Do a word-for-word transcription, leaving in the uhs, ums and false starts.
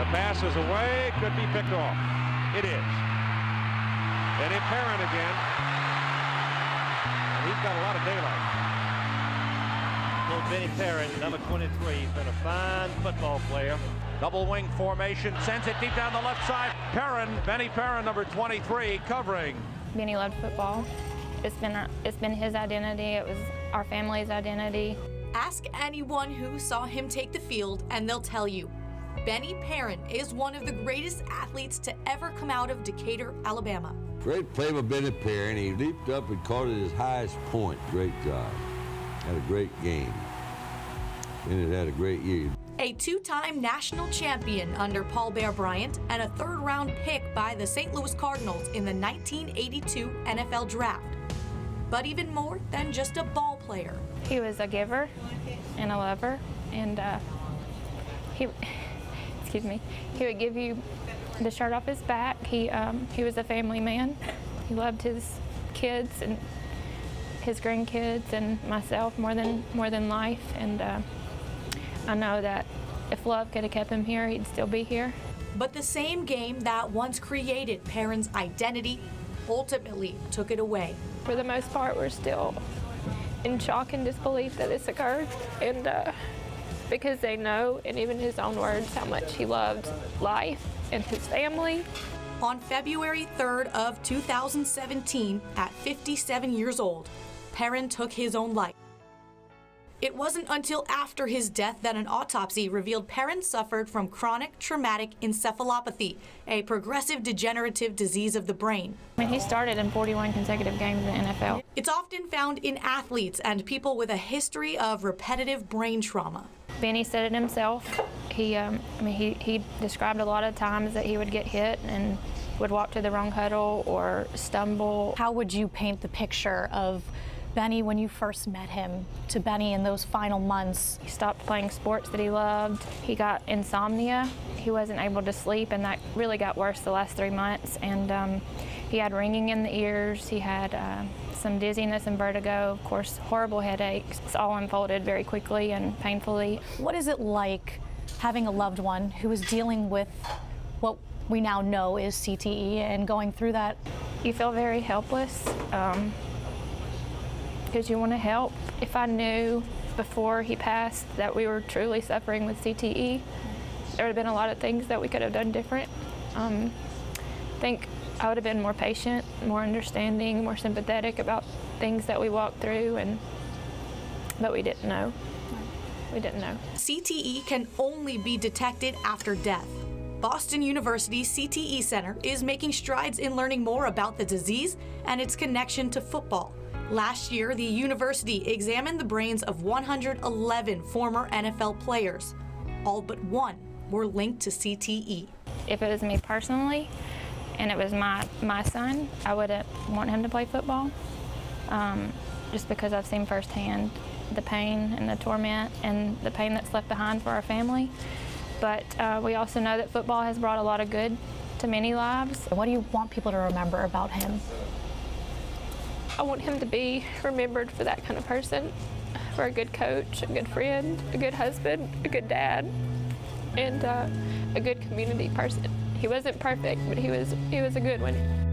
pass is away, could be picked off. It is. And in Perrin again. And he's got a lot of daylight. Little Benny Perrin, number twenty-three, he's been a fine football player. Double wing formation, sends it deep down the left side. Perrin, Benny Perrin, number twenty-three, covering. Benny loved football. It's been, it's been his identity. It was our family's identity. Ask anyone who saw him take the field and they'll tell you, Benny Perrin is one of the greatest athletes to ever come out of Decatur, Alabama. Great play by Benny Perrin. He leaped up and caught it at his highest point. Great job. Had a great game. And it had a great year. A two-time national champion under Paul Bear Bryant and a third-round pick by the Saint Louis Cardinals in the nineteen eighty-two N F L Draft. But even more than just a ball player. He was a giver and a lover, and uh, he, excuse me, he would give you the shirt off his back. He, um, he was a family man. He loved his kids and his grandkids and myself more than, more than life, and uh, I know that if love could have kept him here, he'd still be here. But the same game that once created Perrin's identity ultimately took it away. For the most part, we're still in shock and disbelief that this occurred, and uh, because they know, and even his own words, how much he loved life and his family. On February third of two thousand seventeen, at fifty-seven years old, Perrin took his own life. It wasn't until after his death that an autopsy revealed Perrin suffered from chronic traumatic encephalopathy, a progressive degenerative disease of the brain. I mean, he started in forty-one consecutive games in the N F L. It's often found in athletes and people with a history of repetitive brain trauma. Benny said it himself. He, um, I mean, he, he described a lot of times that he would get hit and would walk to the wrong huddle or stumble. How would you paint the picture of Benny when you first met him to Benny in those final months? He stopped playing sports that he loved. He got insomnia. He wasn't able to sleep, and that really got worse the last three months. And um, he had ringing in the ears. He had uh, some dizziness and vertigo, of course, horrible headaches. It's all unfolded very quickly and painfully. What is it like having a loved one who is dealing with what we now know is C T E and going through that? You feel very helpless. Um, because you want to help. If I knew before he passed that we were truly suffering with C T E, there would have been a lot of things that we could have done different. Um, I think I would have been more patient, more understanding, more sympathetic about things that we walked through, and but we didn't know. We didn't know. C T E can only be detected after death. Boston University's C T E Center is making strides in learning more about the disease and its connection to football. Last year, the university examined the brains of one hundred eleven former N F L players. All but one were linked to C T E. If it was me personally, and it was my, my son, I wouldn't want him to play football, um, just because I've seen firsthand the pain and the torment and the pain that's left behind for our family. But uh, we also know that football has brought a lot of good to many lives. What do you want people to remember about him? I want him to be remembered for that kind of person, for a good coach, a good friend, a good husband, a good dad, and uh, a good community person. He wasn't perfect, but he was, he was a good one.